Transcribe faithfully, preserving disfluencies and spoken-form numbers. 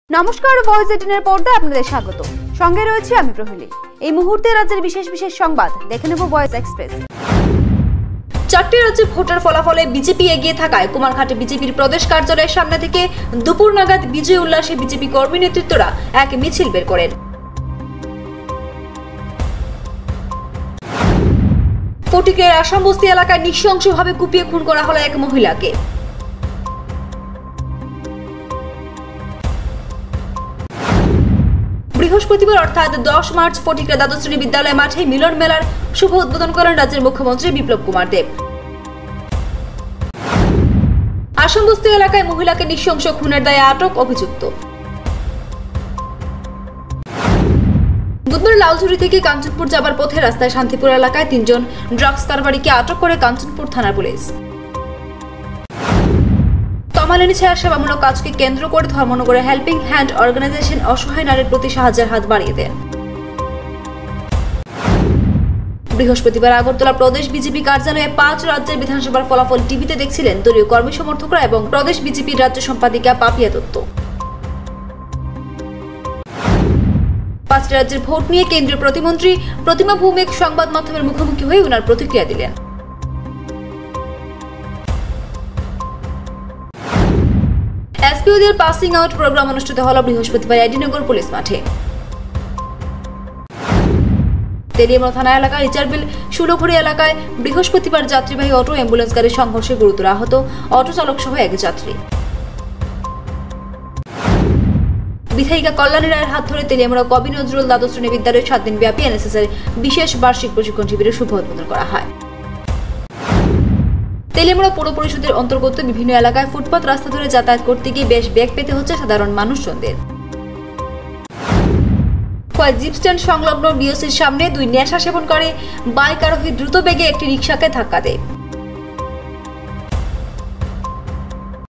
নমস্কার, ভয়েস এইটিনের পর্দায় আপনাদের স্বাগত। সঙ্গে রয়েছে আমি প্রহেলি। এই মুহূর্তে রাজ্যের বিশেষ বিশেষ সংবাদ দেখে নেব ভয়েস এক্সপ্রেস। চারটি রাজ্যে ভোটের ফলাফলে বিজেপি এগিয়ে থাকায় কুমারঘাটে বিজেপির প্রদেশ কার্যালয়ের সামনে থেকে দুপুর নাগাদ বিজয় উল্লাসে বিজেপি কর্মী নেতৃত্বরা এক মিছিল বের করেন। ফটিকের আসাম বস্তি এলাকায় নৃশংসভাবে কুপিয়ে খুন করা হলো এক মহিলাকে। বৃহস্পতিবার অর্থাৎ দশ মার্চ ফটিকরা দ্বাদশ শ্রেণী বিদ্যালয় মাঠে মিলন মেলার শুভ উদ্বোধন করেন রাজ্যের মুখ্যমন্ত্রী বিপ্লব কুমার দেব। আসাম বস্তি এলাকায় মহিলাকে নৃশংস খুনের দায়ে আটক অভিযুক্ত। বুধবার লালঝুরি থেকে কাঞ্চনপুর যাবার পথে রাস্তায় শান্তিপুর এলাকায় তিনজন ড্রাগস কারবারিকে আটক করে কাঞ্চনপুর থানার পুলিশ। তমালিনী ছায়া সেবামূলক কাজকে কেন্দ্র করে ধর্মনগরে হেল্পিং হ্যান্ড অর্গানাইজেশন অসহায় নারীর প্রতি সাহায্যের হাত বাড়িয়ে দেন। বৃহস্পতিবার আগরতলা প্রদেশ বিজেপি কার্যালয়ে পাঁচ রাজ্যের বিধানসভার ফলাফল টিভিতে দেখছিলেন দলীয় কর্মী সমর্থকরা এবং প্রদেশ বিজেপির রাজ্য সম্পাদিকা পাপিয়া দত্ত। পাঁচটি রাজ্যের ভোট নিয়ে কেন্দ্রীয় প্রতিমন্ত্রী প্রতিমা ভৌমিক সংবাদ মাধ্যমের মুখোমুখি হয়ে ওনার প্রতিক্রিয়া দিলেন। এসপিওদের পাসিং আউট প্রোগ্রাম অনুষ্ঠিত হল বৃহস্পতিবার এডিনগর পুলিশ মাঠে। তেলিয়ামরা থানা এলাকার রিচারবিল ষোলঘড়ি এলাকায় বৃহস্পতিবার যাত্রীবাহী অটো অ্যাম্বুলেন্স গাড়ির সংঘর্ষে গুরুতর আহত অটো চালক সহ এক যাত্রী। বিধায়িকা কল্যাণী রায়ের হাত ধরে তেলিয়ামরা কবি নজরুল দ্বাদশ শ্রেণী বিদ্যালয়ের সাত দিন ব্যাপী এনএসএস এর বিশেষ বার্ষিক প্রশিক্ষণ শিবিরের শুভ উদ্বোধন করা হয়। তেলিয়ামরা পৌর পরিষদের অন্তর্গত বিভিন্ন এলাকায় ফুটপাত রাস্তা ধরে যাতায়াত করতে গিয়ে বেশ বেগ পেতে হচ্ছে সাধারণ মানুষজনদের। জিপ স্ট্যান্ড সংলগ্ন ডিওসির সামনে দুই নেশা সেবন করে বাইক আরোহী দ্রুত বেগে একটি রিকশাকে ধাক্কা দেয়।